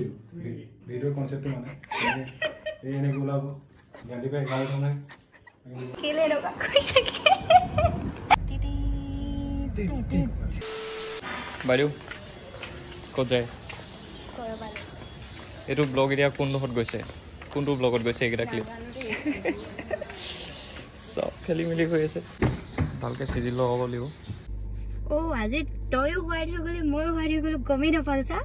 দিলোঁ ভিডিঅ'ৰ কনচেপ্টটো মানে এই এনেকৈ ওলাব গালি পাই গাল ধৰণে বাইদেউ ক'ত যায় এইটো ব্লগ এতিয়া কোনডোখৰত গৈছে কোনটো ব্লগত গৈছে এইকেইটা ক্লিপ চব খেলি মেলি হৈ আছে ভালকৈ চিজি লগাব লাগিব আজি তয়ো হোৱাইট হৈ গ'লি ময়ো হোৱাইট হৈ গ'লো গমেই নাপালো চা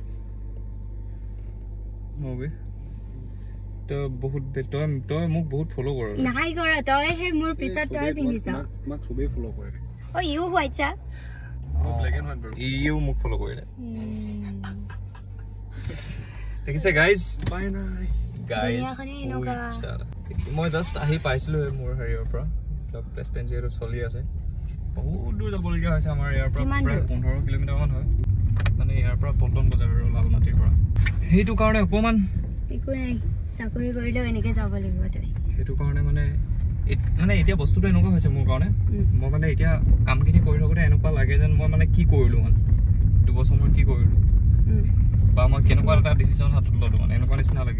বহুত তই মোক বহুত ফলো কৰ নাই কৰা তই সেই মোৰ পিছত তই পিন্ধিছ তোমাক চবেই ফলো কৰে ইউ হোৱাইট চা ব্লেক এণ্ড হোৱাইট বাৰু ইও মোক ফলো কৰিলে দেখিছে গাইজ উপায় নাই মই জাষ্ট আহি পাইছিলোঁ মোৰ হেৰিয়ৰ পৰা প্লেচটেন যিহেতু চলি আছে বহুত দূৰ যাবলগীয়া হৈছে আমাৰ ইয়াৰ পৰা প্ৰায় 15 কিলোমিটাৰমান হয় মানে ইয়াৰ পৰা পল্টন বজাৰ আৰু লালমাটিৰ পৰা সেইটো কাৰণে অকণমান একো নাই চাকৰি কৰিলেও এনেকৈ যাব লাগিব তই সেইটো কাৰণে মানে এতিয়া বস্তুটো এনেকুৱা হৈছে মোৰ কাৰণে মই মানে এতিয়া কামখিনি কৰি থাকোঁতে এনেকুৱা লাগে যেন মই মানে কি কৰিলোঁ মানে 2 বছৰ মই কি কৰিলোঁ বা মই কেনেকুৱা এটা ডিচিশ্যন হাতত ল'লোঁ মানে এনেকুৱা নিচিনা লাগে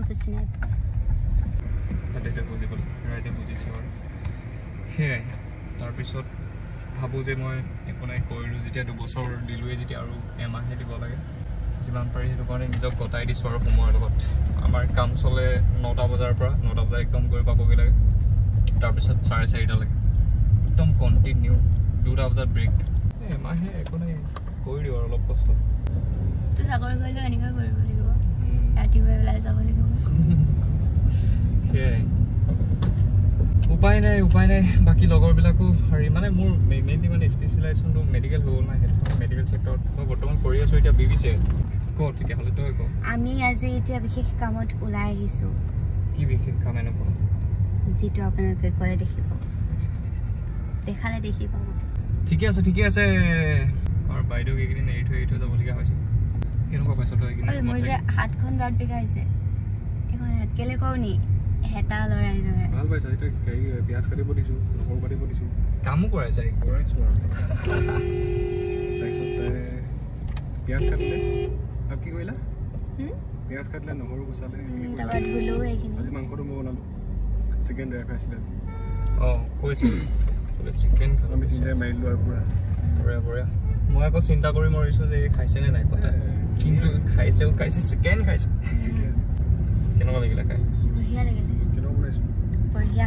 বুজি পালোঁ ৰাইজে বুজিছে আৰু সেয়াই তাৰপিছত ভাবোঁ যে মই একো নাই কৰিলোঁ যেতিয়া 2 বছৰ দিলোঁৱেই যেতিয়া আৰু এমাহে দিব লাগে যিমান পাৰি সেইটো কাৰণে নিজক গতাই দিছোঁ আৰু সময়ৰ লগত আমাৰ কাম চলে 9টা বজাৰ পৰা 9টা বজাত একদম গৈ পাবগৈ লাগে তাৰপিছত 4:30 লাগে একদম কণ্টিনিউ 2টা বজাত ব্ৰেক এমাহে একো নাই কৰি দিওঁ আৰু অলপ কষ্ট তই চাকৰি কৰিলেও এনেকৈ কৰিব লাগিব ৰাতিপুৱা ওলাই যাব লাগিব সেয়াই উপায় নাই বাকী লগৰবিলাকো হেৰি মানে মোৰ মেইনলি মানে স্পেচিয়েলাইজেশ্যনটো মেডিকেল হৈ গ'ল নাই সেইটো কাৰণে মেডিকেল চেক্টৰত মই বৰ্তমান কৰি আছোঁ এতিয়া BBC কওঁ তেতিয়াহ'লে তই কওঁ আমি আজি এতিয়া বিশেষ কামত ওলাই আহিছোঁ কি বিশেষ কাম এনেকুৱা যিটো আপোনালোকে কৰে দেখিব দেখালে দেখি পাব ঠিকে আছে আৰু বাইদেউক এইকেইদিন এৰি থৈ যাবলগীয়া হৈছে কেনেকুৱা পাইছ তই মোৰ যে হাতখন বাদ বিখাইছে এখন হাত কেলে কওঁ নি হেতা লৰাই ধৰে ভাল পাইছা এইটো পিঁয়াজ কাটিব দিছোঁ নহৰু কাটিব দিছোঁ কামো কৰাইছে কৰাইছোঁ আৰু তাৰপিছত পিঁয়াজ কাটিলে আৰু কি কৰিলা পিঁয়াজ কাটিলে নহৰু গুচালে তাৰপৰা ধুলো সেইখিনি আজি মাংসটো মই বনালোঁ চিকেন ড্ৰাই খাইছিলে আজি কৈছিল চিকেন আমি নিজে মাৰিলোঁ আৰু বঢ়িয়া মই আকৌ চিন্তা কৰি মৰিছোঁ যে খাইছেনে নাই কথা কিন্তু খাইছে চিকেন খাইছে কেনেকুৱা লাগিলে খাই বঢ়িয়া লাগিলে কেনেকুৱা বনাইছোঁ বঢ়িয়া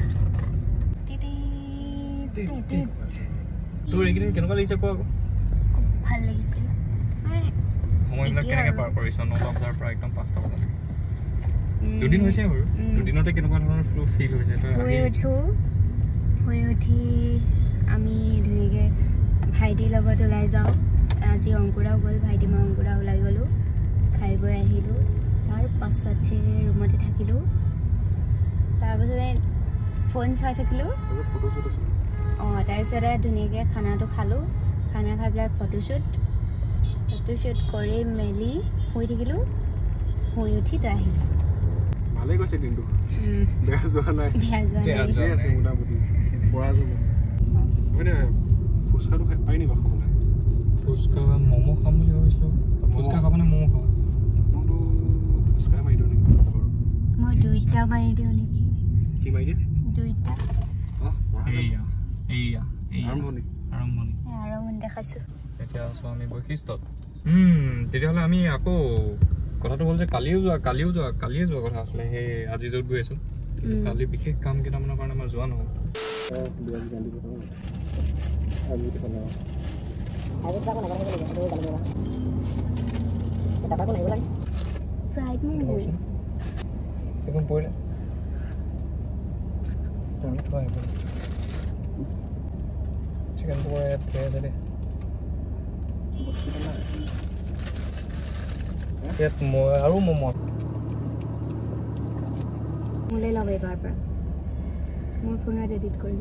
তোৰ এইকেইদিন কেনেকুৱা লাগিছে কোৱা আকৌ ভাল লাগিছিল সময়বিলাক কেনেকৈ পাৰ কৰিছ 9টা বজাৰ পৰা একদম 5টা বজালৈকে দুদিন হৈছে বাৰু দুদিনতে কেনেকুৱা ধৰণৰ ফিল হৈছে শুই উঠি আমি ধুনীয়াকৈ ভাইটিৰ লগত ওলাই যাওঁ আজি অংকুৰাও গ'ল ভাইটি মই অংকুৰা ওলাই গ'লোঁ খাই বৈ আহিলোঁ তাৰ পাছত ৰুমতে থাকিলোঁ তাৰপাছতে ফোন চাই থাকিলোঁ তাৰপিছতে ধুনীয়াকৈ খানাটো খালোঁ খানা খাই পেলাই ফটোশ্বুট কৰি মেলি শুই থাকিলোঁ শুই উঠি তই আহিলোঁ ভালেই গৈছে দিনটো বেয়া যোৱা নাই আছে মোটামুটি পৰা যাব মানে ফুচকাটো পাৰি নি বাৰু খাবলৈ ফুচকা ম'ম' খাম বুলি ভাবিছিলোঁ ফুচকা খাব নে ম'ম' খাব মইতো ফুচকাই মাৰি দিওঁ নেকি মই 2টা মাৰি দিওঁ নেকি কি মাৰি দিয়ে 2টা আৰম্ভণি দেখাইছোঁ এতিয়া আছোঁ আমি বৈশিষ্ট্যত তেতিয়াহ'লে আমি আকৌ কথাটো হ'ল যে কালিয়ে যোৱা কথা আছিলে সেই আজি য'ত গৈ আছোঁ কালি বিশেষ কাম কেইটামানৰ কাৰণে আমাৰ যোৱা নহ'ল এখন পৰিলে চিকেন পকৰা ইয়াত থৈ আছে দেই ইয়াত আৰু ম'ম' মোলৈ ল'ব এইবাৰ পৰা মোৰ ফোনত এডিট কৰিম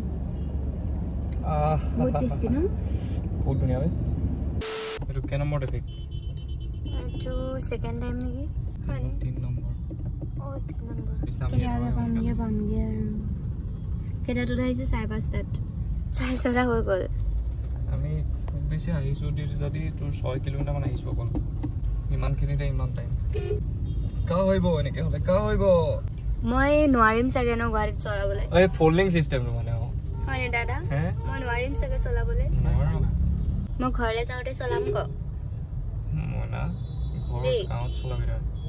বহুত টেষ্টি ন বহুত ধুনীয়া হয় এইটো কেই নম্বৰ ট্ৰেফিক এইটো ছেকেণ্ড টাইম নেকি 3 নম্বৰ 3 নম্বৰ কেতিয়ালৈ পামগৈ আৰু কেইটাত আহিছে 5:30 4:30 হৈ গ'ল আমি খুব বেছি আহিছোঁ যদি তোৰ 6 কিলোমিটাৰমান আহিছোঁ অকল ইমানখিনিতে ইমান টাইম কা হইব এনেকে হলে কা হইব মই নোৱাৰিম চাগে ন গাড়ীত চলাবলে এই ফোল্ডিং সিস্টেম মানে হয় নে দাদা মই নোৱাৰিম চাগে চলাবলে মই ঘৰলে যাওঁতে চলাম ক মনা ঘৰ গাঁৱত চলাবি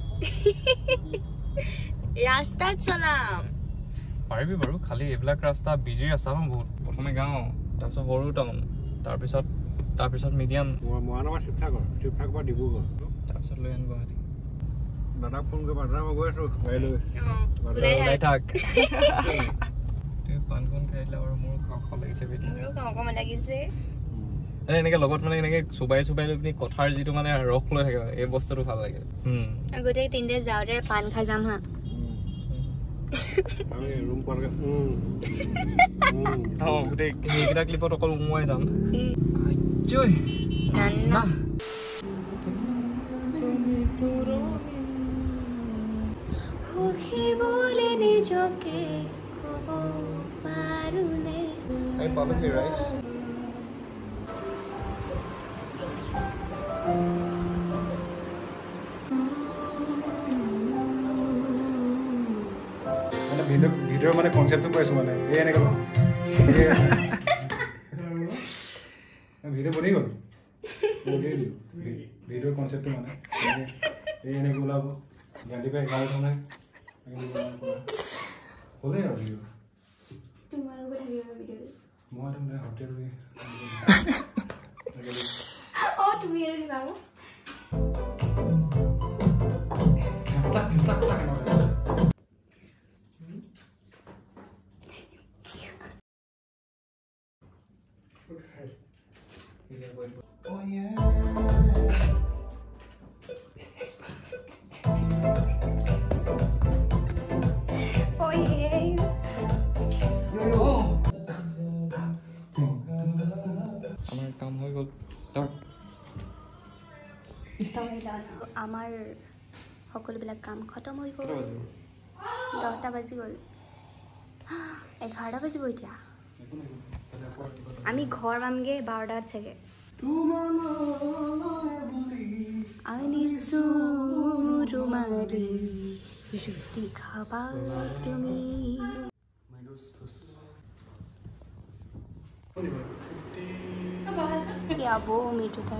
ৰাস্তাত চলাম পাৰিবি বাৰু খালি এইবিলাক ৰাস্তা বিজি ৰাস্তা ন বহুত প্ৰথমে গাঁও তাৰপিছত সৰু টাউন তাৰপিছত মিডিয়াম মহানগৰ শিৱসাগৰ পৰা ডিব্ৰুগড় তাৰপিছত লৈ আন গুৱাহাটী দাদাক ফোন কৰিবা দাদা মই গৈ আছো গাড়ী লৈ ওলাই থাক পানখন খাই দিলে আৰু মোৰ খাওঁ লাগিছে মোৰো খাওঁ লাগিছে এনেকে লগত মানে এনেকে চুবাই লৈ পিনি কথাৰ যিটো মানে ৰস লৈ থাকে এই বস্তুটো ভাল লাগে গোটেই তিনিটা যাওঁতে পান খাই যাম হা আমি ৰুম পোৱালৈকে গোটেই সেইকেইটা ক্লিপত অকল উমুৱাই যাম নিজকে কব পাৰোনে I probably rice. মানে ভিডিঅ'ৰ মানে কনচেপ্টটো পাইছো মানে এই এনেকৈ ভিডিঅ' বনি গ'ল ভিডিঅ'ৰ কনচেপ্টটো মানে এই এনেকৈ ওলাব গান্ধী পাই গাঁৱত মানে হ'লেই আৰু ভিডিঅ' মই মানে হোটেল তুমি আৰু দিবা Oh yeah. Oh yeah. আমাৰ কাম হৈ গ'ল আমাৰ সকলোবিলাক কাম খতম হৈ গ'ল 10টা বাজি গ'ল 11টা বাজিব এতিয়া আমি ঘৰ পামগে 12টাত চাগে আনিছো ৰুমালি ৰুটি খাবা তুমি বৌ মিঠু তাৰ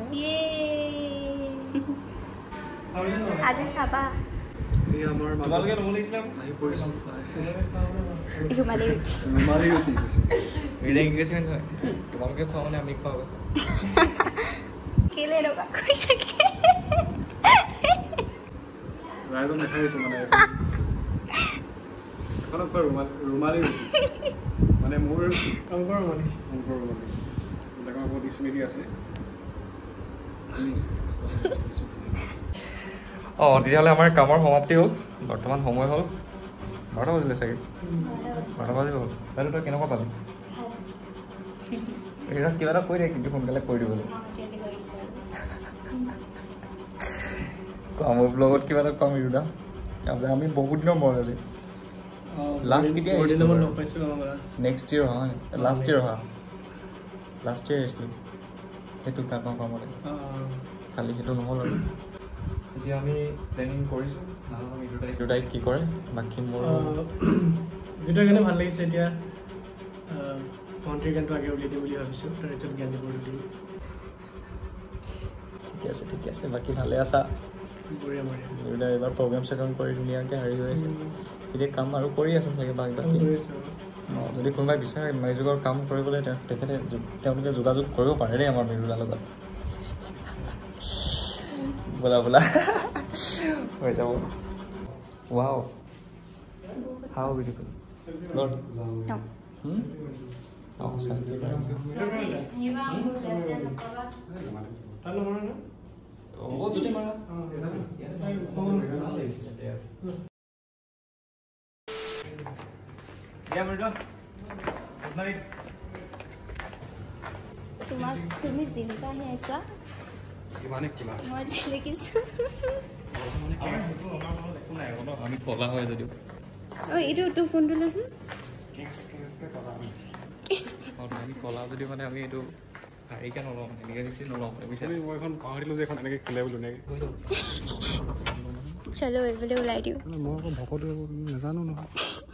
আজি চাবা তোমালোকে ল'ব লাগিছিলে ৰুমালি ৰুটি তোমালোকে খোৱা মানে আমি খোৱা গৈছে কেলে এনেকুৱা কৰি থাকে ৰাইজক দেখাই দিছো মানে এখনক কয় ৰুমালি ৰুটি মানে মোৰ অংকৰ ৰুমালি বহুত স্মৃতি আছে তেতিয়াহ'লে আমাৰ কামৰ সমাপ্তি হ'ল বৰ্তমান সময় হ'ল 12টা বাজিলে চাগে 12টা বাজিব হ'ল বাইদেউ তই কেনেকুৱা পালি এইবিলাক কিবা এটা কৈ দিয়ে কিন্তু সোনকালে কৰি দিবলৈ কামৰ ব্লগত কিবা এটা কম ইৰুদা আমি বহুত দিনৰ মূৰত আজি লাষ্ট কেতিয়া আহিছিলোঁ নেক্সট ইয়েৰ হয় লাষ্ট ইয়েৰ আহিছিলোঁ সেইটো কামতে খালি সেইটো নহ'ল আৰু এতিয়া আমি প্লেনিং কৰিছোঁ দুটাই কি কৰে বাকী মোৰ দুটাৰ কাৰণে ভাল লাগিছে এতিয়া কাউণ্ট্ৰি গানটো আগে উলিয়াই দিম বুলি ভাবিছোঁ তাৰপিছত জ্ঞান দিব দিম ঠিকে আছে বাকী ভালে আছা দুটাই এইবাৰ প্ৰগ্ৰেম চগ্ৰেম কৰি ধুনীয়াকৈ হেৰি হৈ আছে তেতিয়া কাম আৰু কৰি আছে চাগে বাকী যদি কোনোবাই বিচাৰে মিউজিকৰ কাম কৰিবলৈ তেওঁলোকে যোগাযোগ কৰিব পাৰে দেই আমাৰ মৃদুলাৰ লগত বোলা হৈ যাব ৱাও হাউ বিউটিফুল লৰ্ড তুমি জিলিকা আহি আছা মই জিলিকিছো আমি কলা হয় যদিও এইটো তোৰ ফোনটো লৈছোন আমি কলা যদিও মানে আমি এইটো হাৰিকে নলওঁ এনেকৈ নলওঁ মই এখন পাহৰিলোঁ যে এখন এনেকৈ খেলে বুলি চলো এইফালে ওলাই দিওঁ মই আকৌ ভকত নাজানো নহয়